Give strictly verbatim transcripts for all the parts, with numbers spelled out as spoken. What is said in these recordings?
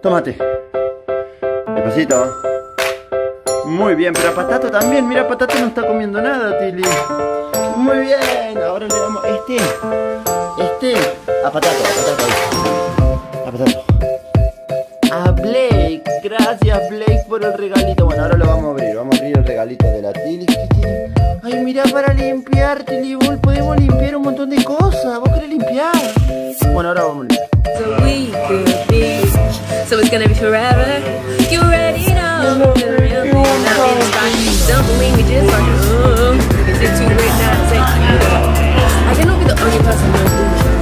Tómate. Despacito. Muy bien, pero a Patato también. Mira, Patato no está comiendo nada, Tilly. Muy bien. Ahora le damos este. Este. A Patato, a Patato. A Patato. A Blake. Gracias, Blake, por el regalito. Bueno, ahora lo vamos a abrir. Vamos a abrir el regalito de la Tilly. Ay, mira, para limpiar, Tilly Bull. Podemos limpiar un montón de cosas. ¿Vos querés limpiar? Bueno, ahora vamos a limpiar. So we could be, so it's gonna be forever. You already know the real thing. Not in stock. Don't believe me, just like, oh, is it too late now to take you? I cannot be the only person who knows this.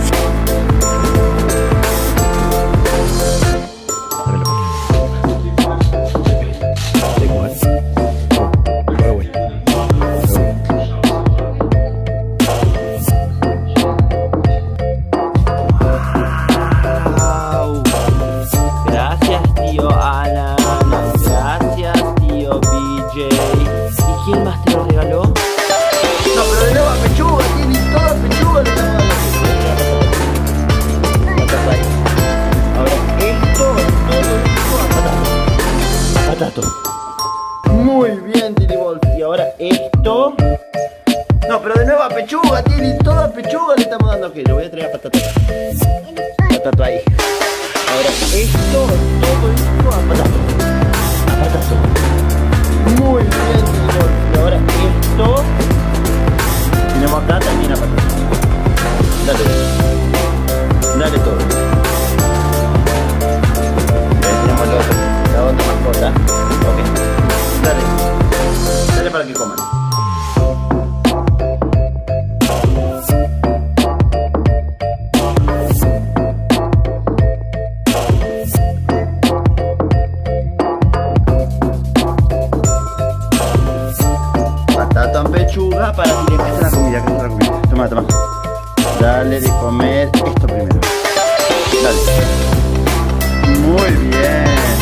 ¿Quién más te lo regaló? No, pero de nuevo a pechuga, tiene toda pechuga le estamos dando. Ahora esto, todo esto a Patato. A Patato. Muy bien, Tilly Wolf. Y ahora esto. No, pero de nuevo a pechuga, Tilly, toda pechuga le estamos dando. Ok, lo voy a traer a Patato. Patato ahí. Ahora esto, todo esto a Patato. A Patato. Muy bien, Tilly Wolf. Y ahora esto. Tenemos acá también a Patato. Dale. Dale todo. Ya tenemos la otra, la otra mascota. Ok. Dale. Dale para que coman. Patata en pechuga para que le esta la comida, que es la comida. Toma, toma. Dale de comer esto primero. Dale. Muy bien.